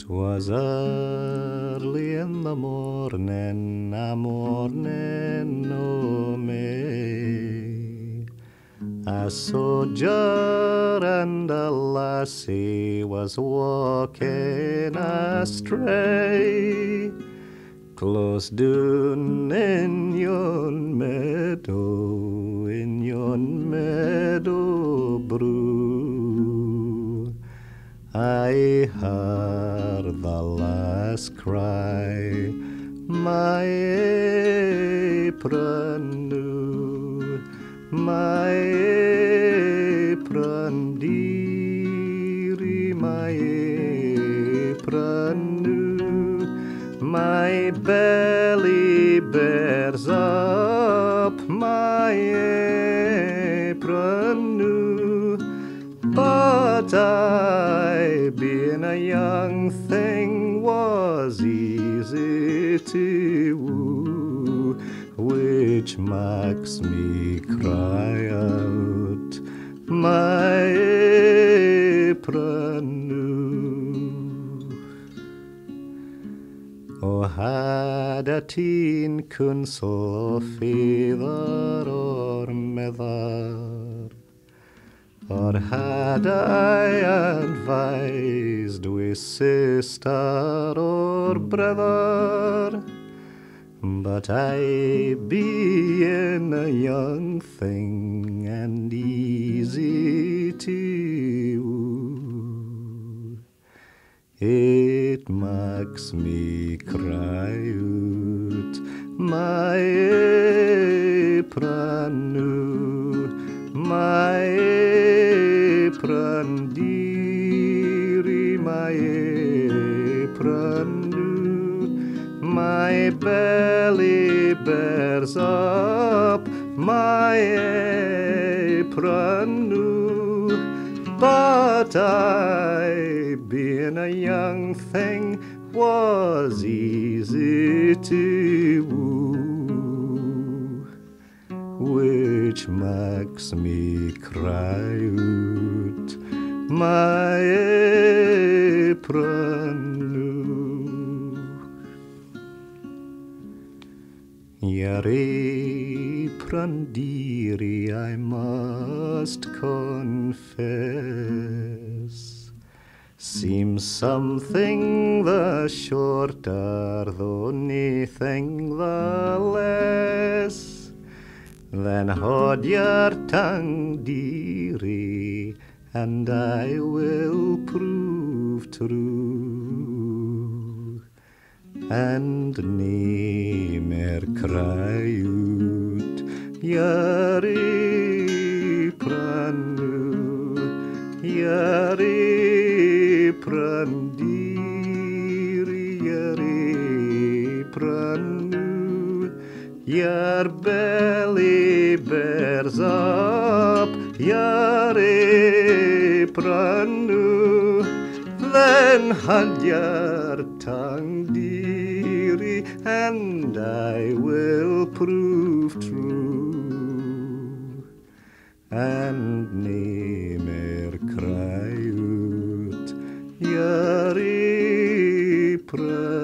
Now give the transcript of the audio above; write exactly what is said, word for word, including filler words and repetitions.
'Twas early in the morning, a morning o' May. A sojer and a lassie was walking astray, close down in yon meadow, in yon meadow brew. I heard the lass cry, my apron new, my apron dearie, my apron new. My belly bears up my apron new, but I, being a young thing, was easy to woo, which makes me cry out, my apron new. O had a teen counsel o feather or mither, or had I advised with sister or brother, but I, being a young thing and easy to woo, it makes me cry out, my apron new, my apron dearie, my apron new. My belly bears up my apron new, but I, being a young thing, was easy to woo, which makes me cry out, my apron new. Your apron dearie, I must confess, seems something the shorter, though naething the less. Then hold your tongue, dearie, and I will prove true, and nae mair cry out, your apron new, your apron dearie, your apron new. Your belly bears up your apron new, then hold your tongue, dearie, and I will prove true, and nae mair cry out, your apron